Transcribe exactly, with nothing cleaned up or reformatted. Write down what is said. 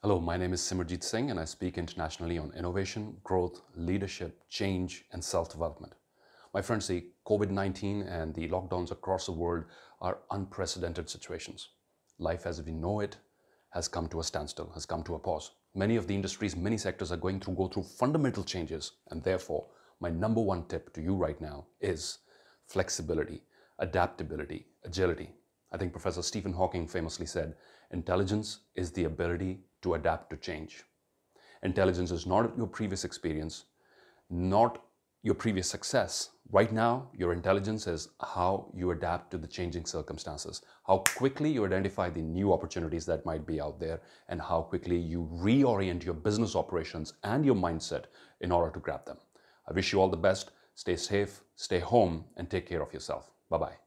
Hello, my name is Simarjeet Singh and I speak internationally on innovation, growth, leadership, change, and self-development. My friends, the COVID nineteen and the lockdowns across the world are unprecedented situations. Life as we know it has come to a standstill, has come to a pause. Many of the industries, many sectors are going through, go through fundamental changes, and therefore, my number one tip to you right now is flexibility, adaptability, agility. I think Professor Stephen Hawking famously said, intelligence is the ability to adapt to change. Intelligence is not your previous experience, not your previous success. Right now, your intelligence is how you adapt to the changing circumstances, how quickly you identify the new opportunities that might be out there, and how quickly you reorient your business operations and your mindset in order to grab them. I wish you all the best. Stay safe, stay home, and take care of yourself. Bye-bye.